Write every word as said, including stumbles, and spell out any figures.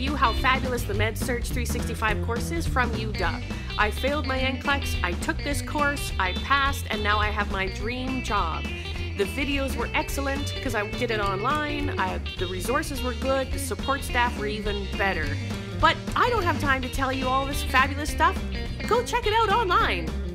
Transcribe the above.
you how fabulous the Med-Surg three sixty-five course is from U W. I failed my N C L E X, I took this course, I passed, and now I have my dream job. The videos were excellent because I did it online, I, the resources were good, the support staff were even better. But I don't have time to tell you all this fabulous stuff. Go check it out online.